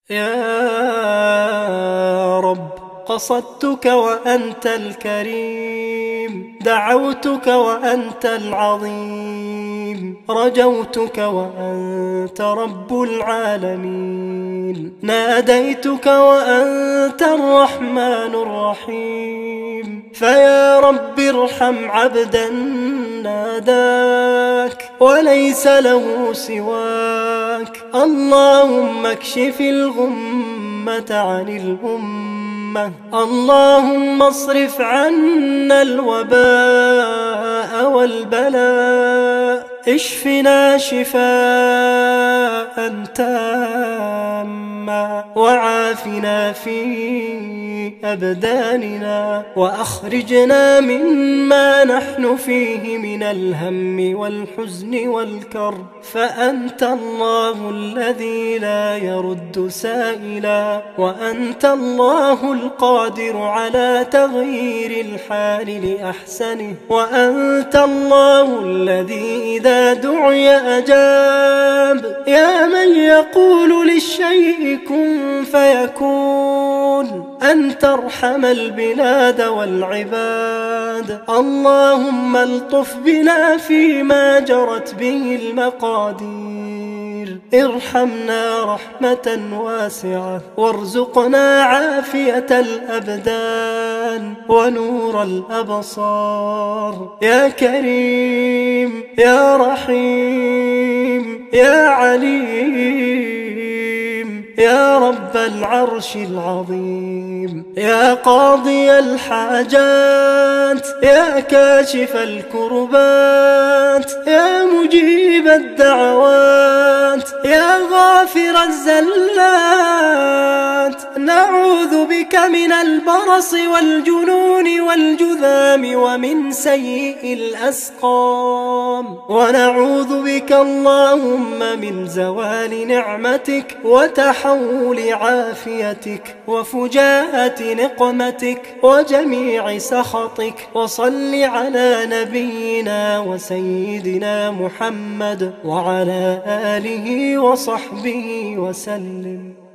يا رب قصدتك وأنت الكريم، دعوتك وأنت العظيم، رجوتك وأنت رب العالمين، ناديتك وأنت الرحمن الرحيم. فيا رب ارحم عبدا ناداك وليس له سواك، اللهم اكشف الغمة عن الأمة، اللهم اصرف عنا الوباء والبلاء، اشفنا شفاء تاما وعافنا في أبداننا، وأخرجنا مما نحن فيه من الهم والحزن والكرب، فأنت الله الذي لا يرد سائلا، وأنت الله القادر على تغيير الحال لأحسنه، وأنت الله الذي إذا دعي أجاب، يا من يقول للشيء كن فيكون، أن ترحم البلاد والعباد. اللهم الطف بنا فيما جرت به المقادير، ارحمنا رحمة واسعة، وارزقنا عافية الأبدان ونور الأبصار. يا كريم يا رحيم يا عليم، يا رب العرش العظيم، يا قاضي الحاجات، يا كاشف الكربات، يا مجيب الدعوات، يا غافر الزلات، نعوذ بك من البرص والجنون والجذام ومن سيء الأسقام، ونعوذ بك اللهم من زوال نعمتك وتحول عافيتك وفجاءة نقمتك وجميع سخطك. وصل على نبينا وسيدنا محمد وعلى آله وصحبه وسلم.